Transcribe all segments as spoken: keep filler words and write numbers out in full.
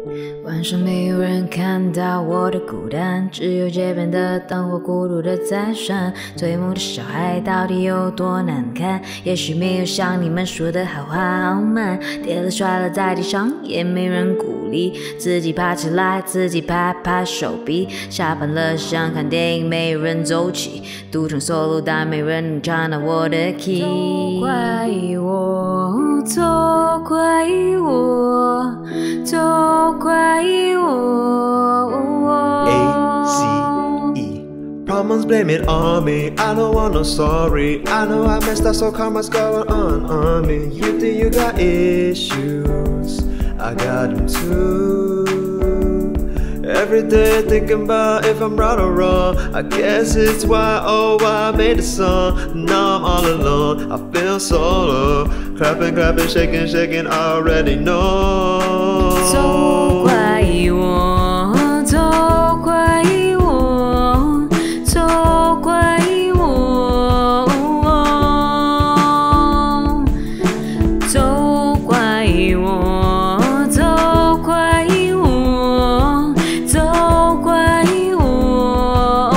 晚上没有人看到我的孤单，只有街边的灯火孤独的在闪。最梦的小孩到底有多难看？也许没有像你们说的好话好慢，跌了摔了在地上也没人鼓励，自己爬起来自己拍拍手臂。下班了想看电影没有人走起，赌场 solo 但没人能唱到我的 key。 走怪我，走怪我，走怪我。 A C E Problems, blame it on me. I don't want no sorry. I know I messed up, so karma's going on on me. You think you got issues, I got them too. Every day thinking about if I'm right or wrong. I guess it's why, oh why I made the song. Now I'm all alone, I feel so low. Clapping, clapping, shaking, shaking, I already know. 走怪我，走怪我，走怪我，走怪我，走怪我，走怪我。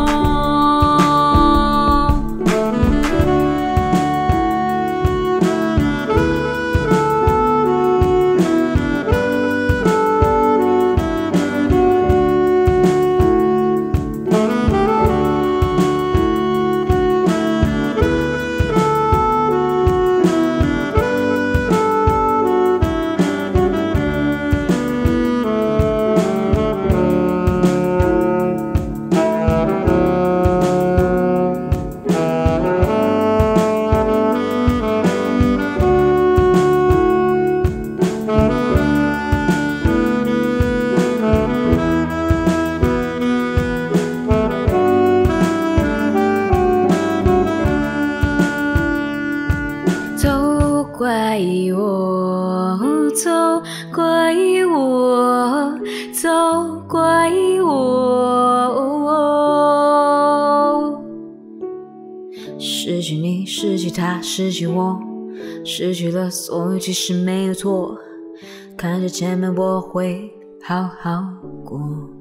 走怪我，走怪我，走怪我。失去你，失去他，失去我，失去了所有，其实没有错。看着前面，我会好好过。